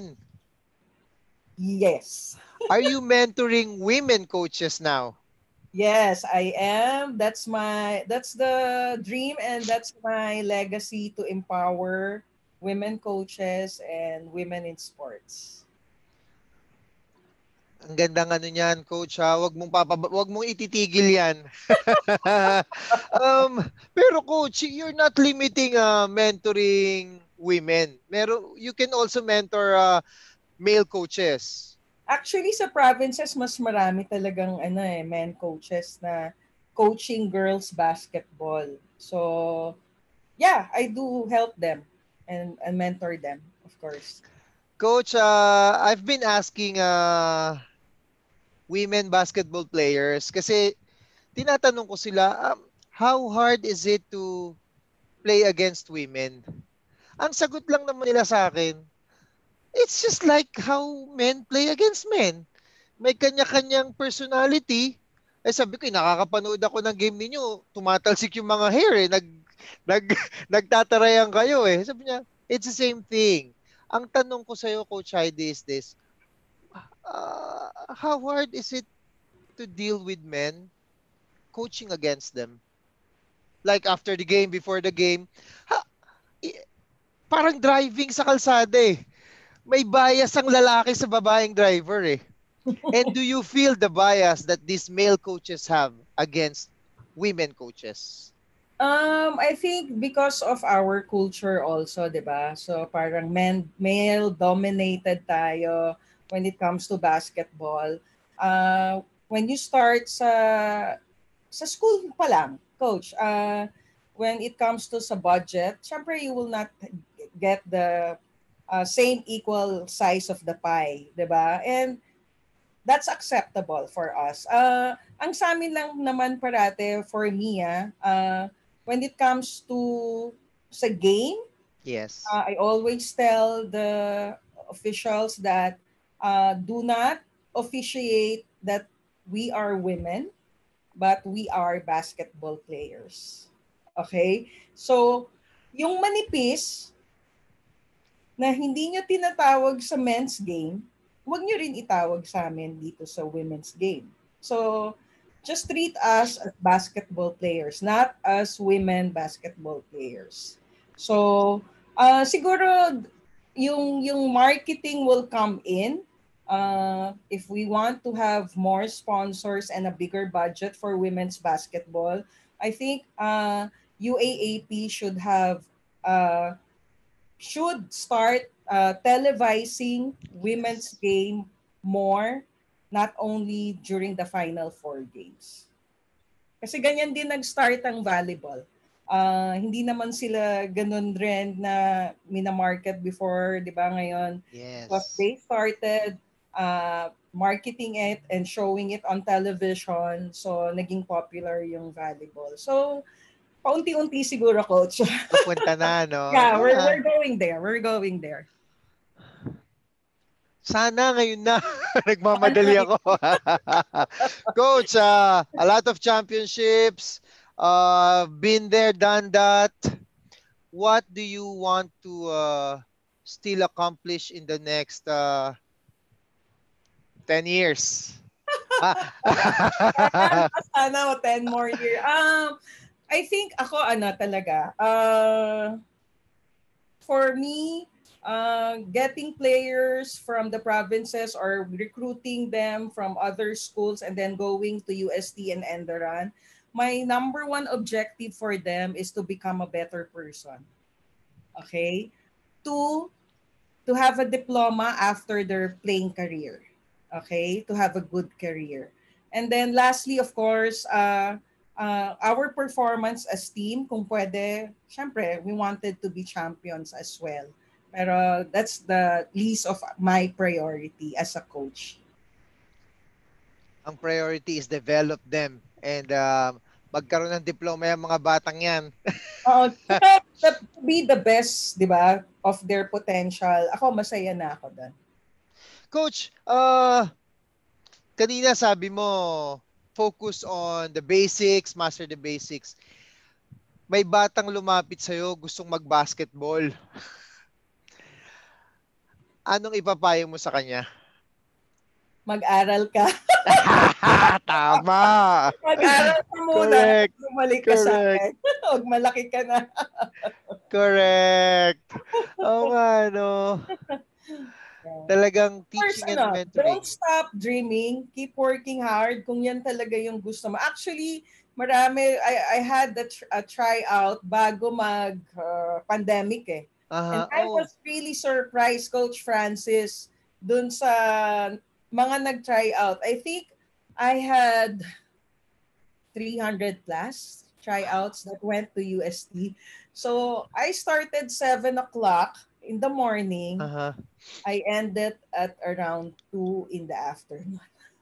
Yes. Are you mentoring women coaches now? Yes, I am. That's my that's the dream and that's my legacy to empower women coaches and women in sports. Ang gandang ano niyan, coach ha. Wag mong papab- wag mong ititigil 'yan. um, pero coach, you're not limiting uh, mentoring women. Meron you can also mentor uh, male coaches. Actually sa provinces mas marami talagang ano eh men coaches na coaching girls basketball. So, yeah, I do help them and, and mentor them, of course. Coach, uh, I've been asking uh, women basketball players kasi tinatanong ko sila, um, how hard is it to play against women? Ang sagot lang naman nila sa akin, it's just like how men play against men. May kanya-kanyang personality. Eh sabi ko, eh, nakakapanood ako ng game ninyo, tumatalsik yung mga hair eh, nag, nag, nagtatarayan kayo eh. Sabi niya, it's the same thing. Ang tanong ko sa'yo, Coach Haydee, is this, uh, how hard is it to deal with men coaching against them? Like after the game, before the game, ha, i- parang driving sa kalsada eh. May bias ang lalaki sa babaeng driver eh. And do you feel the bias that these male coaches have against women coaches? Um, I think because of our culture also, 'di ba? So parang men male dominated tayo when it comes to basketball. Uh, when you start sa sa school pa lang, coach, uh, when it comes to sa budget, syempre you will not get the uh, same equal size of the pie, 'di ba? And that's acceptable for us. Uh, ang sa amin lang naman parate, for me, ah, uh, when it comes to sa game, Yes. uh, I always tell the officials that uh, do not officiate that we are women, but we are basketball players. Okay? So, yung manipis, na hindi nyo tinatawag sa men's game, huwag nyo rin itawag sa amin dito sa women's game. So, just treat us as basketball players, not as women basketball players. So, uh, siguro yung yung marketing will come in uh, if we want to have more sponsors and a bigger budget for women's basketball. I think uh, U A A P should have uh, should start uh, televising women's Yes. game more, not only during the final four games. Kasi ganyan din nag-start ang volleyball. Uh, hindi naman sila ganun rin na minamarket before, di ba ngayon? Because Yes. they started uh, marketing it and showing it on television. So, naging popular yung volleyball. So, paunti-unti siguro, coach. Papunta na, no? Yeah, we're, Yeah. we're going there. We're going there. Sana ngayon na. Nagmamadali ako. Coach, uh, a lot of championships. Uh, been there, done that. What do you want to uh, still accomplish in the next uh, ten years? Ah. Sana, sana o ten more years. Um, I think ako ano talaga, uh, for me, uh, getting players from the provinces or recruiting them from other schools and then going to U S T and Enderan, my number one objective for them is to become a better person. Okay? Two, to have a diploma after their playing career. Okay? To have a good career. And then lastly, of course, uh, uh, our performance as team, kung pwede, syempre, we wanted to be champions as well. Pero that's the least of my priority as a coach. Ang priority is develop them and um, magkaroon ng diploma yung mga batang yan. Uh, to be the best, di ba, of their potential. Ako, masaya na ako doon. Coach, uh, kanina sabi mo, focus on the basics, master the basics. May batang lumapit sa'yo, gustong mag-basketball. Anong ipapayo mo sa kanya? Mag-aral ka. Tama. Mag-aral ka muna. Correct. Bumalik ka sa Correct. akin. Huwag malaki ka na. Correct. Oo nga, no. Talagang First, teaching and ano, don't mentoring. stop dreaming. Keep working hard kung yan talaga yung gusto mo. Actually, marami, I, I had a, tr- a tryout bago mag-pandemic uh, eh. And Aha, I oh. was really surprised, Coach Francis, dun sa mga nag-tryout. I think I had three hundred plus tryouts that went to U S T. So I started seven o'clock in the morning. Aha. I ended at around two in the afternoon.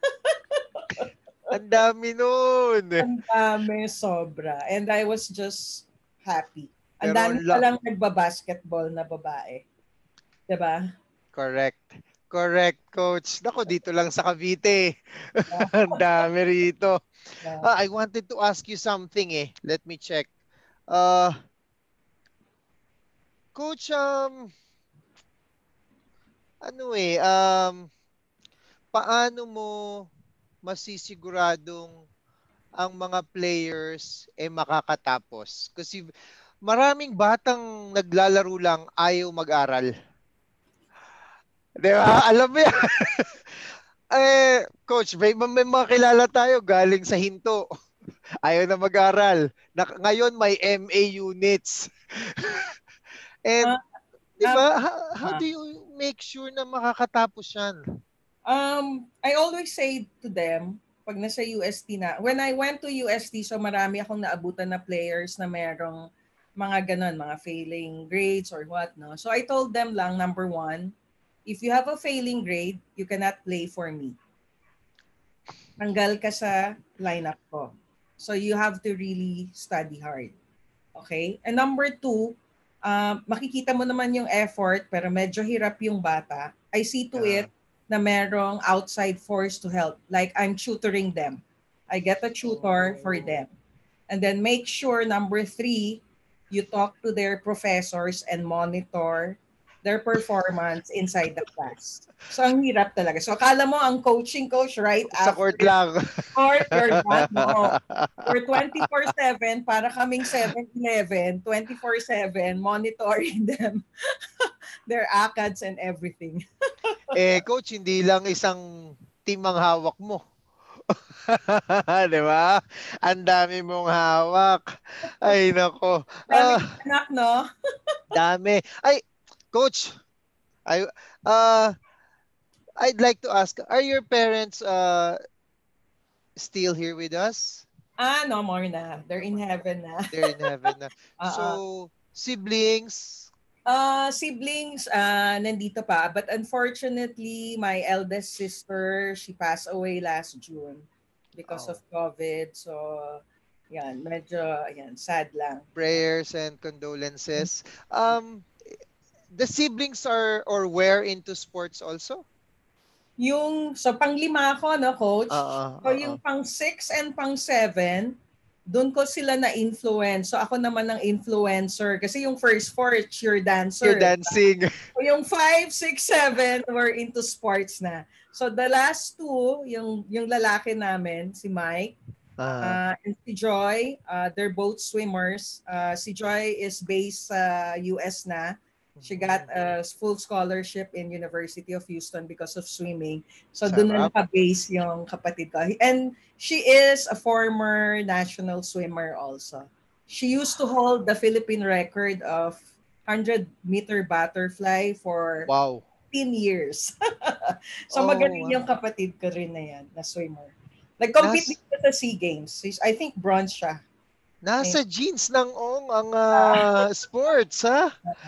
Ang dami nun. Ang dami, sobra. And I was just happy. Ang Pero dami ang la- palang nagbabasketball na babae. Diba? Correct. Correct, coach. Nako, dito lang sa Cavite. Ang dami rito. Yeah. Ah, I wanted to ask you something eh. Let me check. Uh, coach, um, ano eh, um, paano mo masisiguradong ang mga players eh makakatapos? Kasi maraming batang naglalaro lang ayaw mag-aral. Di ba? Alam mo yan. Eh, coach, may, may mga kilala tayo galing sa hinto. Ayaw na mag-aral. Na, ngayon may M A units. Uh, And, di um, ba, how, how uh, do you make sure na makakatapos yan? um, I always say to them, pag nasa U S T na, when I went to U S T, so marami akong naabutan na players na merong mga ganon, mga failing grades or what, no? So I told them lang, number one, if you have a failing grade, you cannot play for me. Tanggal ka sa lineup ko. So you have to really study hard. Okay? And number two, uh, makikita mo naman yung effort pero medyo hirap yung bata. I see to Uh, it na merong outside force to help. Like I'm tutoring them. I get a tutor for oh, them. And then make sure, number three, you talk to their professors and monitor their performance inside the class. So, ang hirap talaga. So, akala mo ang coaching coach right sa court after lang. court, you're done. No. We're twenty-four seven para kaming seven eleven, twenty-four seven monitoring them, their ACADS and everything. Eh, coach, hindi lang isang team ang hawak mo. Di ba? Ang dami mong hawak. Ay, nako. Daming Ah, anak, no? dami. Ay, coach, I, uh, I'd like to ask, are your parents uh, still here with us? Ah, no more na. They're in heaven na. They're in heaven na. Oo. So, siblings, Uh, siblings, uh, nandito pa. But unfortunately, my eldest sister, she passed away last June because of oh, COVID. So, yan, medyo, yan, sad lang. prayers and condolences. Um, the siblings are or were into sports also? Yung, so panglima ko, no, coach? Oo, So oo. yung pang six and pang seven, doon ko sila na-influence. So ako naman ang influencer. Kasi yung first four, cheer You're dancer. dancing. So yung five, six, seven were into sports na. So the last two, yung, yung lalaki namin, si Mike, Ah, uh, and si Joy, uh, they're both swimmers. Uh, si Joy is based sa U S na. She got mhm. a full scholarship in University of Houston because of swimming. So doon na Sarap. naka-base yung kapatid ko. And she is a former national swimmer also. She used to hold the Philippine record of one hundred meter butterfly for Wow. fifteen years. So Oh, magaling wow. yung kapatid ko rin na yan, na swimmer. Nag-compete din Nas siya sa SEA Games. She's- I think bronze siya. nasa Ayun. genes ng Ong ang ah, sports, ha?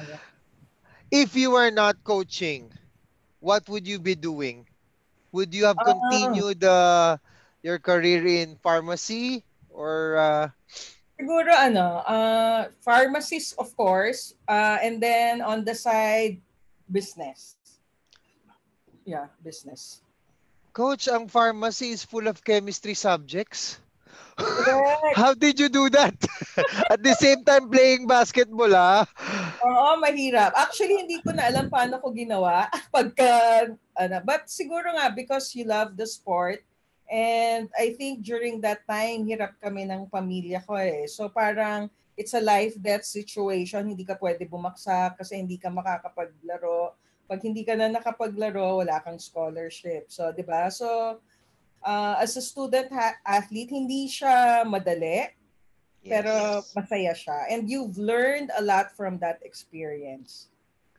If you are not coaching, what would you be doing? Would you have Ah, continued uh, your career in pharmacy or uh, siguro ano, uh, pharmacist of course, uh, and then on the side, business. Yeah, business. coach, ang pharmacy is full of chemistry subjects? Correct. How did you do that? At the same time playing basketball, ah? Oo, mahirap. Actually, hindi ko na alam paano ko ginawa pagka, ano, but siguro nga because you love the sport, and I think during that time, hirap kami ng pamilya ko eh. So parang it's a life-death situation, hindi ka pwede bumaksak kasi hindi ka makakapaglaro. Pag hindi ka na nakapaglaro, wala kang scholarship. So, di ba? So, uh, as a student ha- athlete, hindi siya madali, pero Yes. masaya siya. And you've learned a lot from that experience.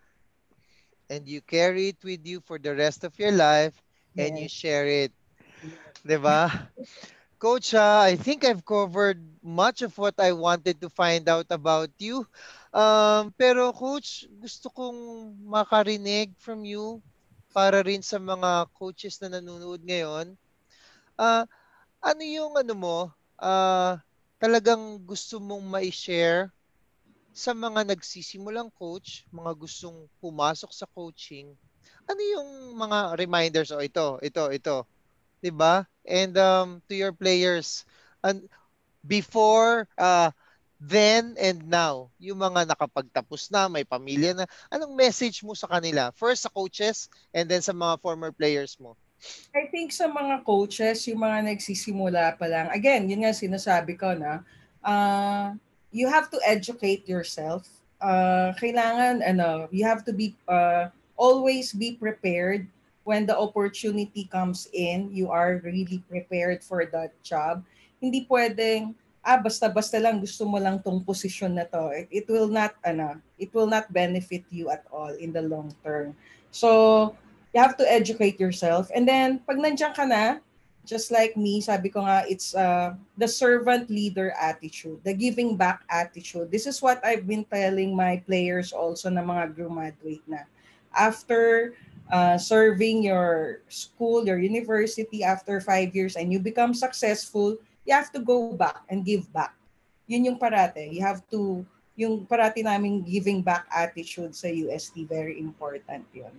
And you carry it with you for the rest of your life and you Yes. share it. Yes. 'Di ba? Coach, uh, I think I've covered much of what I wanted to find out about you. Um, pero coach, gusto kong makarinig from you para rin sa mga coaches na nanonood ngayon. Ah, ano yung ano mo, ah, talagang gusto mong mai-share sa mga nagsisimulang coach, mga gustong pumasok sa coaching? Ano yung mga reminders? O ito, ito, ito. 'Di ba? And um, to your players, and before, uh, then, and now, yung mga nakapagtapos na, may pamilya na, anong message mo sa kanila? First sa coaches, and then sa mga former players mo. I think sa mga coaches, yung mga nagsisimula pa lang, again, yun nga sinasabi ko na, uh, you have to educate yourself. Uh, kailangan, ano, you have to be, uh, always be prepared when the opportunity comes in. You are really prepared for that job. Hindi pwedeng, ah, basta-basta lang gusto mo lang tong posisyon na to. It, it will not, ano, it will not benefit you at all in the long term. So, you have to educate yourself. And then, pag nandiyan ka na, just like me, sabi ko nga, it's uh, the servant leader attitude, the giving back attitude. This is what I've been telling my players also na mga graduate na. After uh, serving your school, your university, after five years, and you become successful, you have to go back and give back. Yun yung parate. You have to, yung parati naming giving back attitude sa U S T, very important yun.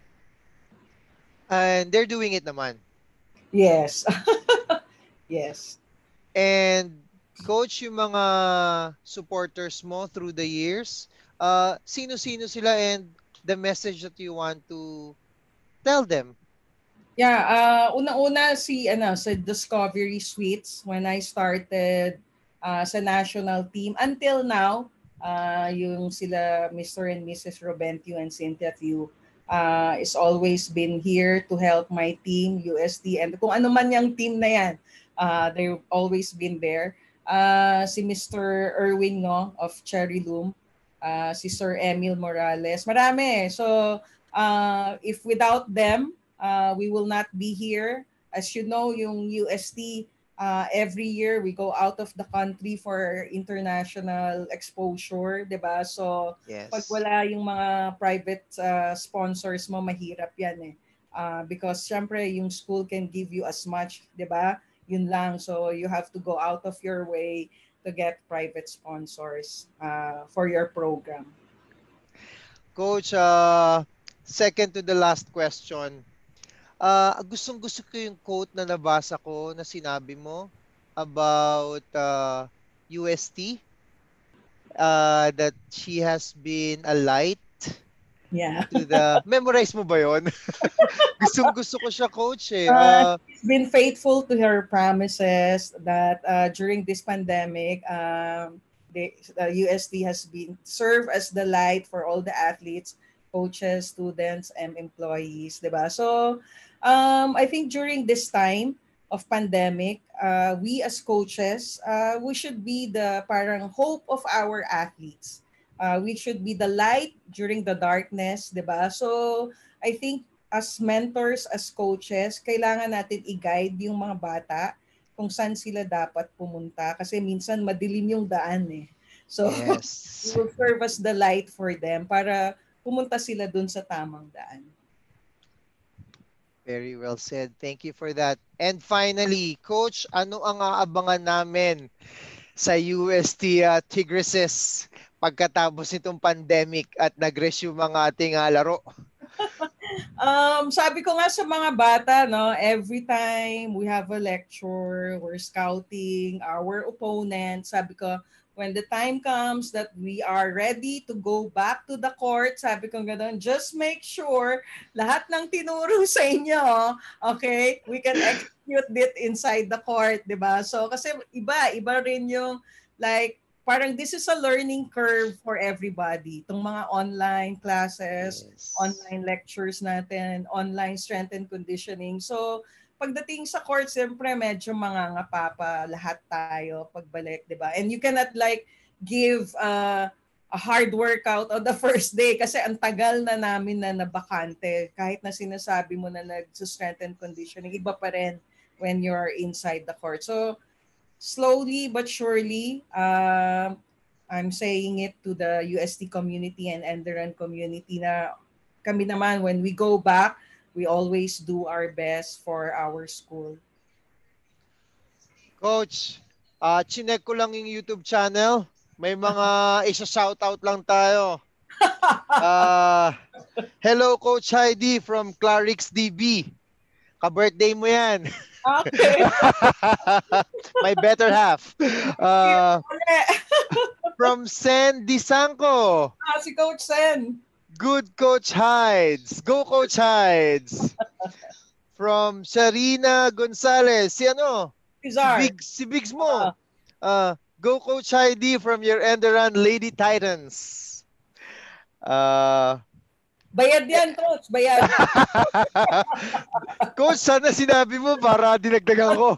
And they're doing it naman. Yes. Yes. And coach, yung mga supporters mo through the years, uh, sino-sino sila and the message that you want to tell them? Yeah, uh, unang-una si ano sa Discovery Suites when I started uh, sa national team until now, uh, yung sila mister and missus Robentio and Cynthia Thiu uh, is always been here to help my team, U S T, and kung ano man yung team na yan, uh, they've always been there. Uh, si mister Erwin Ngo of Cherry Loom, uh, si Sir Emil Morales, marami. So, uh, if without them, uh, we will not be here. As you know, yung U S T, Uh, every year we go out of the country for international exposure, 'di ba? So pag Yes. wala yung mga private uh, sponsors mo, mahirap 'yan eh. Uh, because syempre yung school can give you as much, 'di ba? Yun lang. So you have to go out of your way to get private sponsors uh, for your program. Coach, uh, second to the last question. Ah, gustong-gusto ko yung quote na nabasa ko na sinabi mo about uh, U S T, uh, that she has been a light Yeah. to the... Memorize mo ba yon? Gustong-gusto ko siya, coach eh. Uh, Uh, she's been faithful to her promises that uh, during this pandemic, um, the, the U S D has been served as the light for all the athletes, coaches, students, and employees, diba? So, um, I think during this time of pandemic, uh, we as coaches, uh, we should be the parang hope of our athletes. Uh, we should be the light during the darkness, diba? So, I think as mentors, as coaches, kailangan natin i-guide yung mga bata kung saan sila dapat pumunta kasi minsan madilim yung daan eh. So, we yes. will serve as the light for them para pumunta sila dun sa tamang daan. Very well said. Thank you for that. And finally, coach, ano ang aabangan namin sa U S T uh, Tigresses pagkatapos nitong pandemic at nag-resume ang ating uh, laro? Um, sabi ko nga sa mga bata, no, every time we have a lecture, we're scouting our opponent. Sabi ko, when the time comes that we are ready to go back to the court, sabi ko gano'n, just make sure lahat ng tinuro sa inyo, okay, we can execute it inside the court, di ba? So, kasi iba, iba rin yung like, parang this is a learning curve for everybody. Itong mga online classes, Yes. online lectures natin, online strength and conditioning. So, pagdating sa court, siyempre medyo mangangapa pa lahat tayo pagbalik, di ba? And you cannot like give uh, a hard workout on the first day kasi ang tagal na namin na nabakante. Kahit na sinasabi mo na nag-strength and conditioning, iba pa rin when you're inside the court. So, slowly but surely, uh, I'm saying it to the U S T community and Enderan community na kami naman, when we go back, we always do our best for our school. Coach, ah chinek ko lang yung YouTube channel. May mga isa-shoutout lang tayo. Ah, hello Coach Haydee from Clarix D B. Ka-birthday mo yan. Okay. My better half. Uh, Uli. from Sen Disanco. Ah, si Coach Sen. Good Coach Hides. Go Coach Hides. From Sharina Gonzalez. Si ano? Si Pizar. Biggs, si Biggs Ah, mo. Uh, go Coach Heidi from your Enderan Lady Titans. Uh, bayad yan, Coach. Bayad. Coach, sana sinabi mo para dinagdagan ko.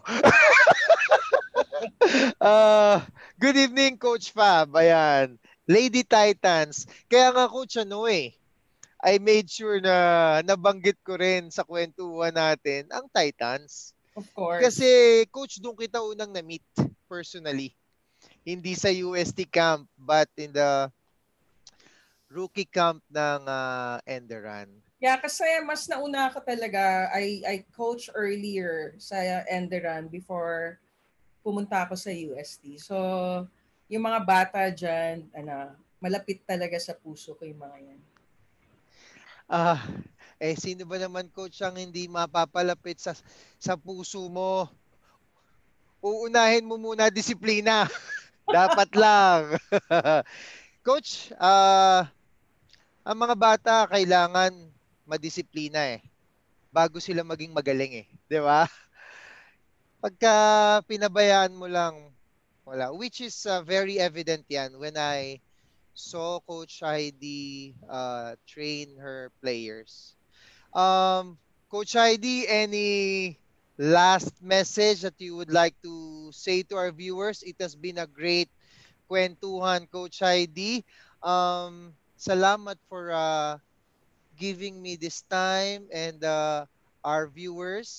uh, good evening, Coach Fab. Ayan. Lady Titans. Kaya nga, Coach, ano eh, I made sure na nabanggit ko rin sa kwentuhan natin ang Titans. Of course. Kasi, Coach, doon kita unang na-meet personally. Hindi sa U S T camp, but in the rookie camp ng uh, Enderan. Yeah, kasi mas nauna ka talaga. I, I coach earlier sa Enderan before pumunta ako sa U S T. So, yung mga bata dyan, ano, malapit talaga sa puso ko yung mga yan. Ah, eh sino ba naman coach ang hindi mapapalapit sa sa puso mo? Uunahin mo muna disiplina. Dapat lang. Coach, ah ang mga bata kailangan madisiplina eh bago sila maging magaling eh, 'di ba? Pagka pinabayaan mo lang, wala, which is uh, very evident 'yan when I saw Coach Heidi uh, train her players. Um, Coach Heidi, any last message that you would like to say to our viewers? It has been a great kwentuhan, Coach Heidi. Um, salamat for uh, giving me this time and uh, our viewers.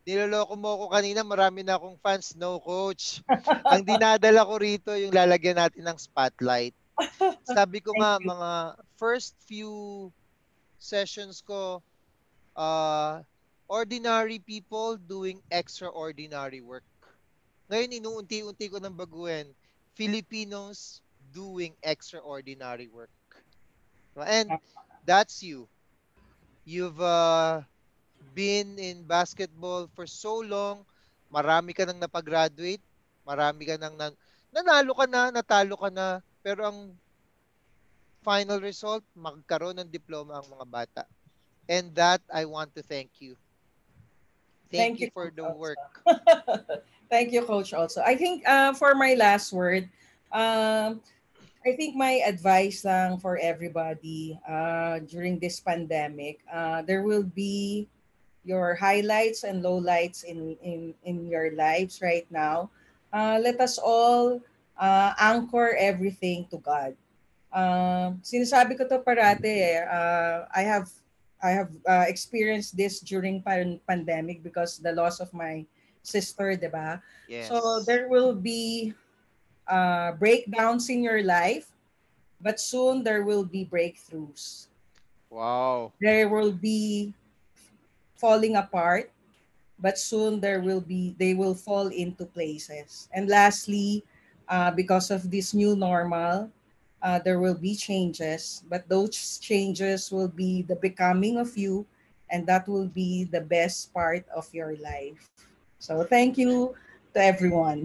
Niloloko mo ako kanina, marami na akong fans. No, coach. Ang dinadala ko rito yung lalagyan natin ng spotlight. Sabi ko Thank nga, you. mga first few sessions ko, uh, ordinary people doing extraordinary work. Ngayon, inuunti-unti ko nang baguhin, Filipinos doing extraordinary work. And that's you. You've uh, been in basketball for so long, marami ka nang napag-graduate, marami ka nang nan nanalo ka na, natalo ka na, pero ang final result, magkaroon ng diploma ang mga bata. And that, I want to thank you. Thank Thank you you, for Coach. the work. Also. Thank you, Coach. Also, I think uh, for my last word, um, I think my advice lang for everybody uh, during this pandemic, uh, there will be your highlights and lowlights in in in your lives right now. Uh, let us all uh, anchor everything to God. Um, sinasabi ko to parate eh. Uh, I have I have uh, experienced this during pan- pandemic because the loss of my sister, 'di ba? So Yes. there will be uh, breakdowns in your life, but soon there will be breakthroughs. Wow. There will be falling apart, but soon there will be they will fall into places. And lastly, uh, because of this new normal, uh, there will be changes, but those changes will be the becoming of you, and that will be the best part of your life. So thank you to everyone.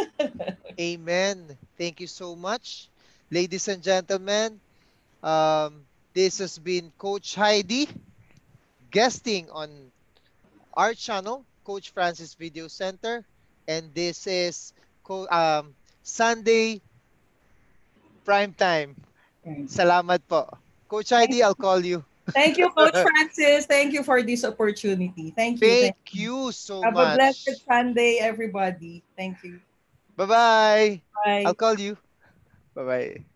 Amen. Thank you so much. Ladies and gentlemen, um, this has been Coach Heidi guesting on our channel, Coach Francis Video Center. And this is Co- um, Sunday Prime Time. Salamat po. Coach Thank, Heidi, I'll call you. thank you, Coach Francis. Thank you for this opportunity. Thank you. Thank Thank you. you so Have a blessed much. Sunday, everybody. Thank you. Bye-bye. I'll Bye. call you. Bye-bye.